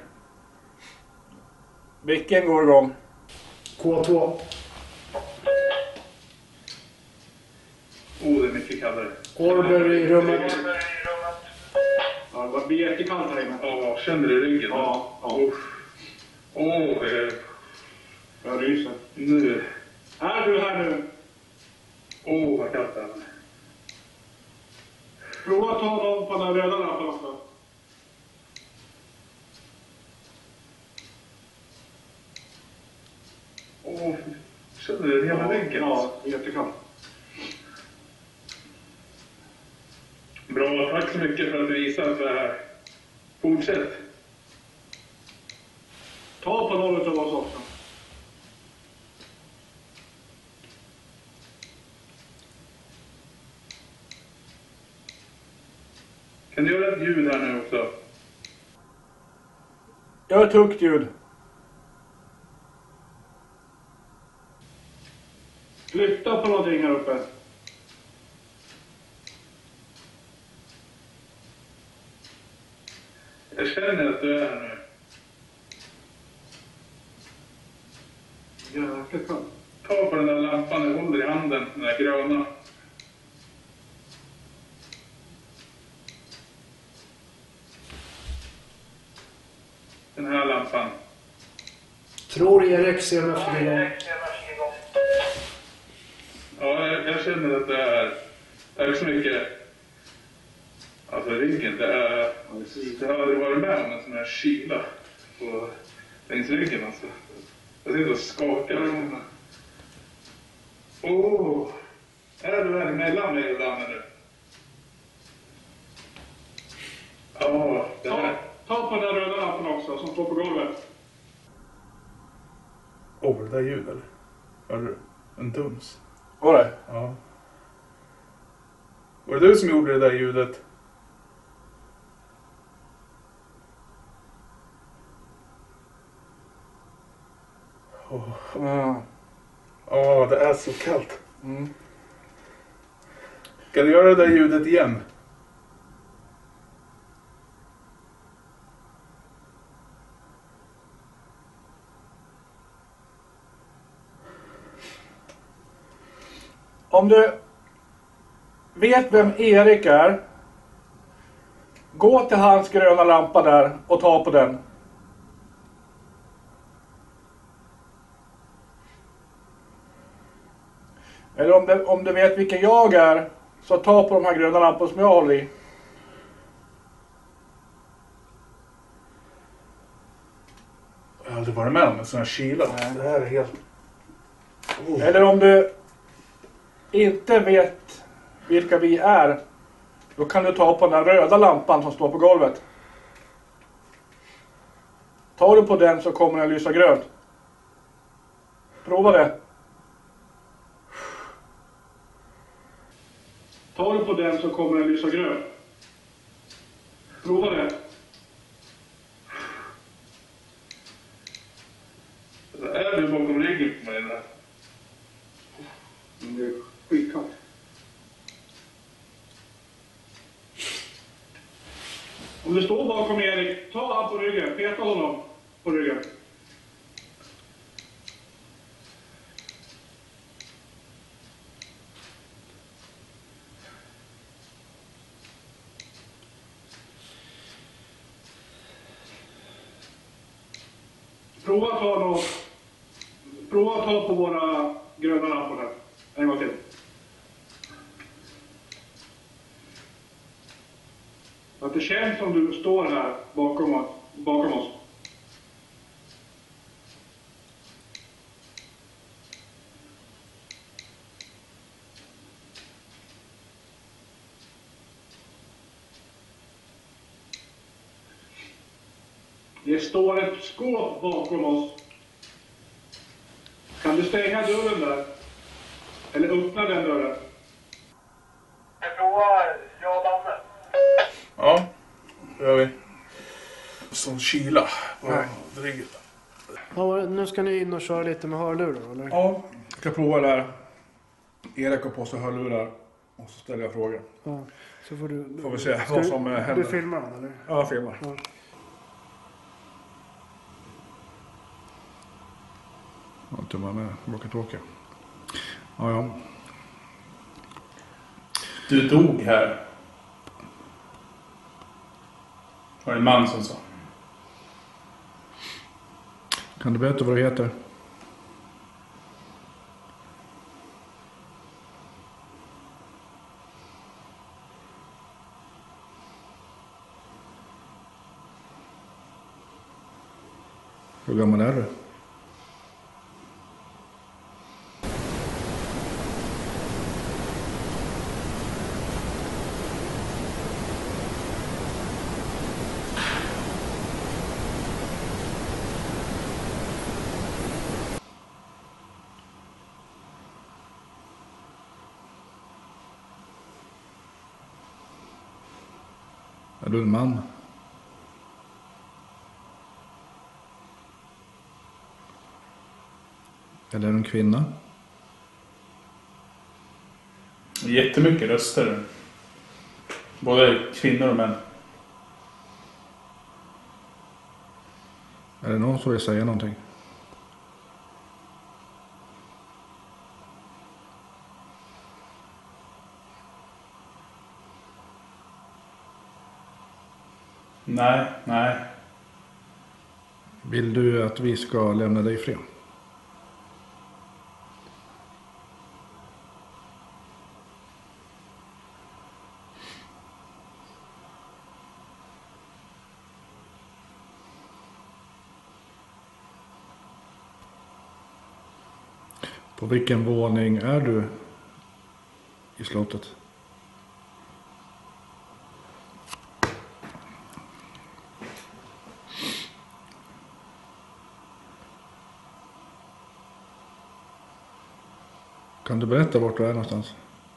Vilken går igång? K två. Oh, det är mycket kallare. Orber i rummet. Ja, det blir jättekallt här inne. Ja, känner du ryggen? Ja, ja. Åh, oh, oh, Jag ryser. nu. Är du här nu? Åh, oh, vad kallt det är. Prova att ta dem på den röda lampan också. Åh, oh, känner du hela ryggen? Ja, jättekallt. Bra, tack så mycket för att du visade att du är här. Fortsätt. Ta på någon av oss också. Kan du göra ett ljud här nu också? Gör ett högt ljud. Flytta på någonting här uppe. Jag känner att du är här nu. Jäkligt kallt. Ta på den där lampan du håller i handen, den där gröna. Den här lampan. Tror Erik ser mig förbi gång. Ja, jag, jag känner att det är, det är så mycket. Alltså ryggen, det är... Jag har aldrig varit med om en sån här kyla på längs ryggen alltså. Jag sitter och skakar. Åh! Oh, är du här mellan mig och Danne nu? Ja, oh, det här. Ta, ta på den röda lampan också som står på golvet. Åh, oh, det där ljud eller? Hörde du? En duns. Var det? Ja. Var det du som gjorde det där ljudet? Åh, Ja. oh, det är så kallt. Mm. Kan du göra det där ljudet igen? Om du vet vem Erik är, gå till hans gröna lampa där och ta på den. Eller om du, om du vet vilken jag är, så ta på de här gröna lamporna som jag håller i. Jag har aldrig varit med om en sån här kyla. Nej. Det här är helt... Oh. Eller om du inte vet vilka vi är, då kan du ta på den där röda lampan som står på golvet. Tar du på den så kommer den lysa grönt. Prova det. Tar du på den så kommer den lysa grönt. Prova det. Alltså, är du bakom ryggen på mig där? Det är skitkallt. Om du står bakom Erik, ta han på ryggen. Peta honom på ryggen. Prova att ta något. Prova att ta på våra gröna lampor här. En gång till. Att det känns som du står här bakom oss. Bakom oss. Det står ett skåp bakom oss. Kan du stänga dörren där? Eller öppna den dörren? Jag provar, jag och Danne. Ja, det gör vi. Sån kyla på ryggen. Ja, nu ska ni in och köra lite med hörlurar, eller? Ja, jag ska prova det här. Erik har på sig hörlurar. Och så ställer jag frågor. Ja, så får du... Får vi se Ska vad du- som eh, händer. Du filmar den, eller? Ja, jag filmar. Ja. Jag tummar med walkie-talkie. Ja, ja. Du dog här. Var det en man som sa? Kan du berätta vad du heter? Hur gammal är du? Är du en man? Eller är du en kvinna? Jättemycket röster. Både kvinnor och män. Är det någon som vill säga någonting? Nej, nej. Vill du att vi ska lämna dig fri? På vilken våning är du i slottet? Kan du berätta vart du är någonstans?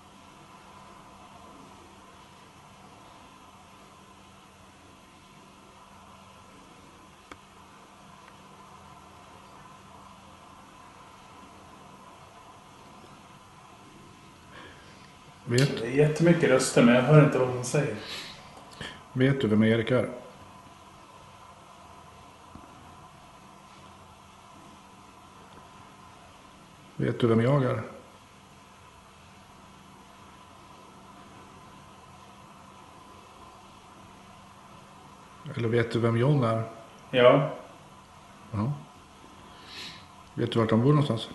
Vet, Det är jättemycket röster men jag hör inte vad de säger. vet du vem Erik är? Vet du vem jag är? Eller vet du vem John är? Ja, Ja. Vet du vart de bor någonstans?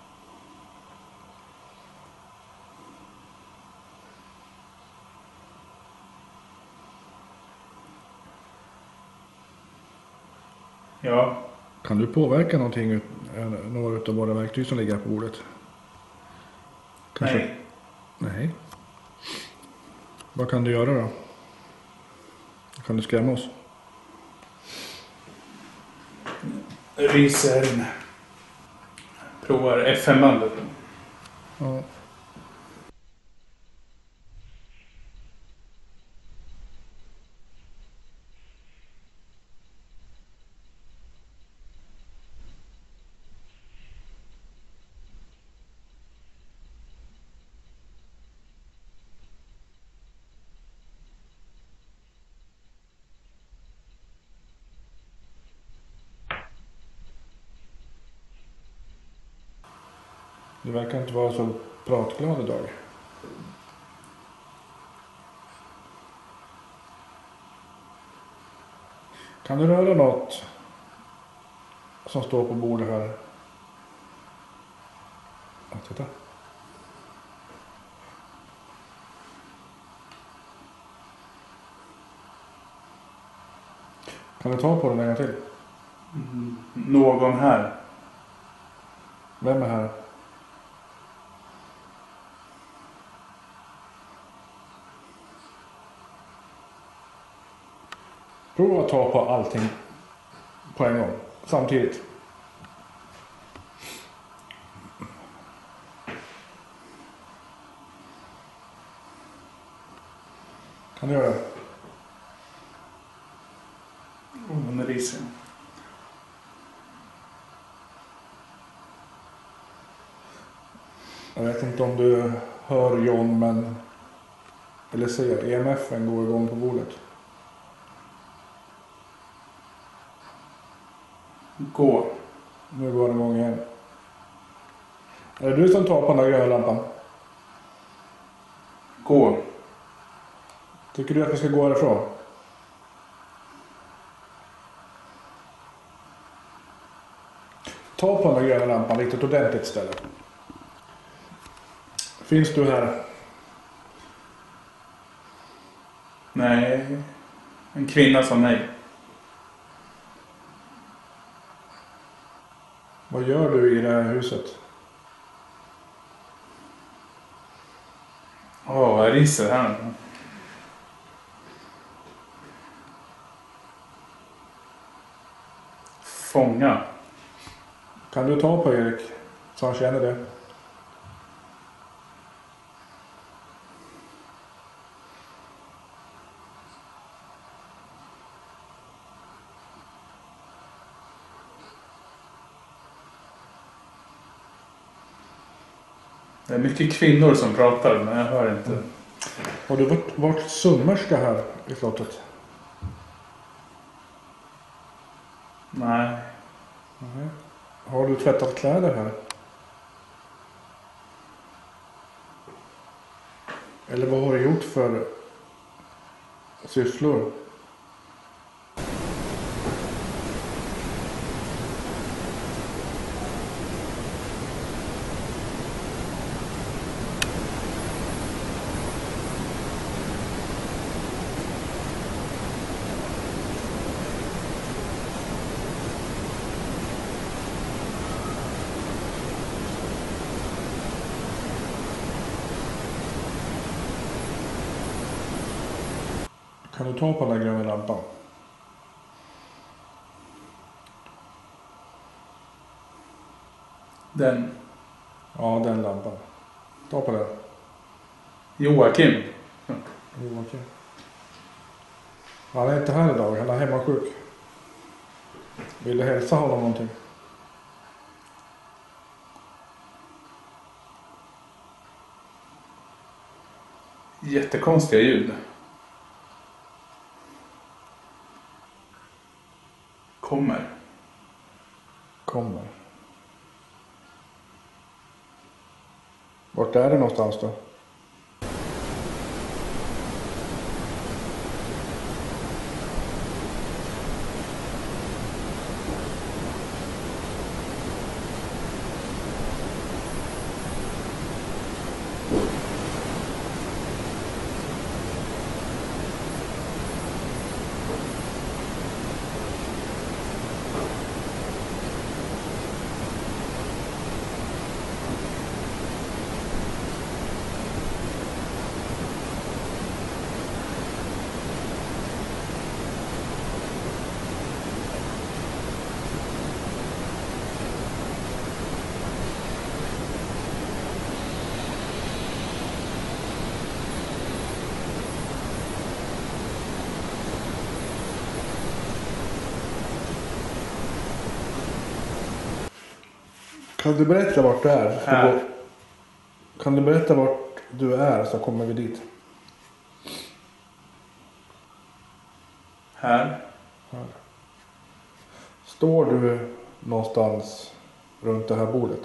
ja. Kan du påverka någonting, eh, några av våra verktyg som ligger här på bordet? Kanske? Nej. Nej. Vad kan du göra då? Kan du skrämma oss? Ryser in. Provar F fem-bandet. Ja. Du verkar inte vara så pratglad idag. Kan du röra något som står på bordet här? Ja, titta. Kan du ta på den en gång till? Någon här. Vem är här? Prova att ta på allting på en gång, samtidigt. Kan du göra det? Hon ryser. Jag vet inte om du hör John, men eller ser E M F-en går igång på bordet. Gå. Nu går den igång igen. Är det du som tar på den där gröna lampan? Gå. Tycker du att vi ska gå härifrån? Ta på den där gröna lampan riktigt ordentligt ställe. Finns du här? Nej. En kvinna som mig. Vad gör du i det här huset? Åh, oh, vad ryser här. Fånga. Kan du ta på Erik så han känner det? Det är mycket kvinnor som pratar men jag hör inte. Mm. Har du varit, varit sömmerska här i slottet? Nej. Nej. Har du tvättat kläder här? Eller vad har du gjort för sysslor? Kan du ta på den där gröna lampan? Den. Ja, den lampan. Ta på den. Joakim. Joakim. Han är inte här idag, han är hemma sjuk. Vill du hälsa honom någonting? Jättekonstiga ljud. Kommer. Kommer. Vart är det någonstans då? Kan du berätta vart du är? Ska Här. gå- Kan du berätta vart du är så kommer vi dit. Här. Står du någonstans runt det här bordet?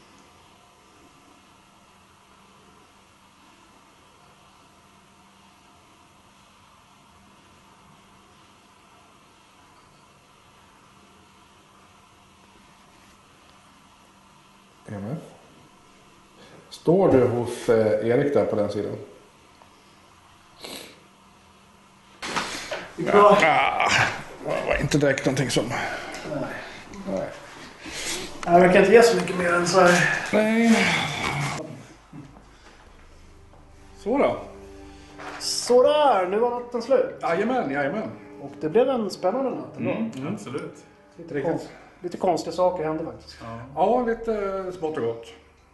Är med? Står du hos eh, Erik där på den sidan? Bra. Det var inte direkt någonting som... Nej, jag kan inte ge så mycket mer än så här. Nej. Så då. Sådär, nu var natten slut. Jajamän, jajamän. Och det blev en spännande natt ändå. Mm, absolut. Lite, Riktigt. konst, lite konstiga saker hände faktiskt. Ja. Ja, lite smått och gott.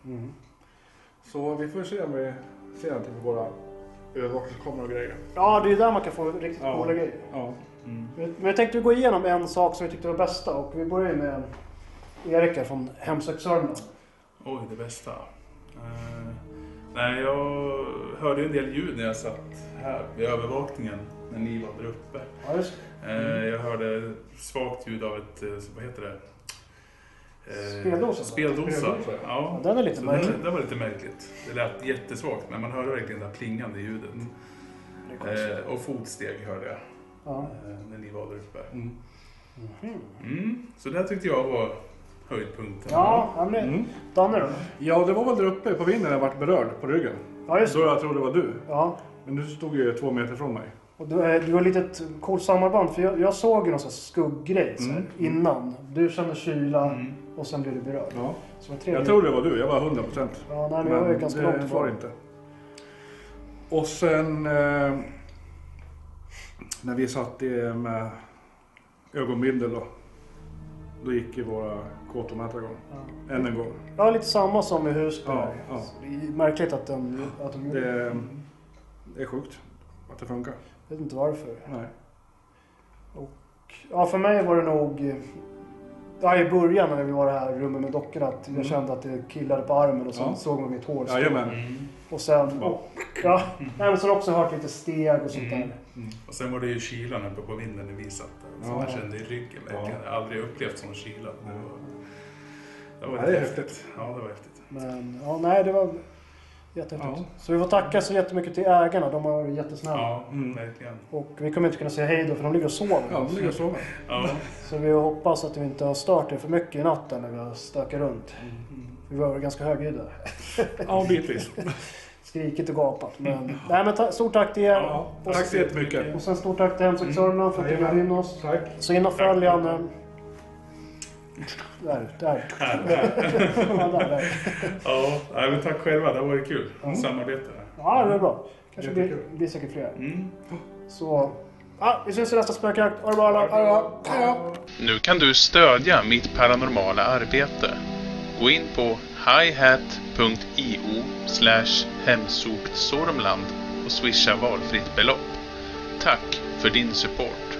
Så vi får se om vi ser någonting på våra övervakningskameror och grejer. Ja, det är där man kan få riktigt Ja. coola grejer. Ja. Men jag tänkte gå igenom en sak som vi tyckte var bästa. Och vi börjar med Erik här från Hemsökt Sörmland. Oj, det bästa. Uh, nej, jag hörde en del ljud när jag satt här vid övervakningen när ni var där uppe. Ja, just det. Eh, jag hörde svagt ljud av ett, eh, vad heter det? Eh, Speldosa. Speldosa. Speldosa, Ja. Ja, den är lite Så märklig. Det, det var lite märkligt. Det lät jättesvagt, men man hörde verkligen det här plingande ljudet. Det är konstigt. Eh, och fotsteg hörde jag Ja. eh, när ni var där uppe. Mm. Mm. Så det tyckte jag var höjdpunkten. Ja, ja, men det... Mm. Danne då? Ja, det var väl där uppe på vinden jag vart berörd på ryggen. Ja, just Så det. jag trodde det var du. Ja. Men du stod ju två meter från mig. Och du, eh, du har lite ett coolt samarband. För jag, jag såg ju någon sån här skugggrej så här, Mm. innan. Du kände kyla Mm. och sen blev du berörd. Ja. Så det var trevligt. Jag trodde det var du, jag var hundra procent. Ja, nej, men jag var ju ganska det långt var ifrån. det inte. Och sen eh, när vi satt i, med ögonbindel då. Då gick ju våra kåtomätare igång. Ja. Än en gång. Ja, lite samma som i Husby. Ja, ja. Så det är märkligt att de, att de gjorde det. Det, det är sjukt att det funkar. Jag vet inte varför. Nej. Ja, för mig var det nog... Ja, i början när vi var i det här rummet med dockorna. Att jag Mm. kände att det killade på armen och sen Ja. såg man mitt hår. Jajamän. Mm. Och sen... Ja. Ja, nej, men sen också hört lite steg och sånt Mm. där. Och sen var det ju kylan uppe på vinden när vi satt där. Så Ja. man kände i ryggen verkligen. Jag har aldrig upplevt sån kyla. Det var, det var Ja, det är häftigt. Ja, det var häftigt. Men ja, nej, det var jättehäftigt. Ja. Så vi får tacka så jättemycket till ägarna. De har varit jättesnälla. Ja, Mm. verkligen. Och vi kommer inte kunna säga hej då för de ligger och sover. Ja, det ligger och sover. Ja. Så vi hoppas att vi inte har stört er för mycket i natten när vi har stökat runt. Vi var ganska högljudda. Ja, bitvis. Skrikit och gapat. Men, nej, men ta, stort tack till er. Ja, och, tack så jättemycket. och sen stort tack till Hemsökt Sörmland för att du bjöd in oss. Tack. Så in och följ han. eh, Där, där. Ja, där, där. Ja, nej, men tack själva. Det har varit kul. Samarbete. Ja, det är bra. Kanske blir, Jättekul. blir säkert fler. Mm. Så Ja, vi syns i nästa spökjakt. Ha det bra. Ha det bra. Hej då. Nu kan du stödja mitt paranormala arbete. Gå in på hihat.io slash hemsoksormland och swisha valfritt belopp. Tack för din support.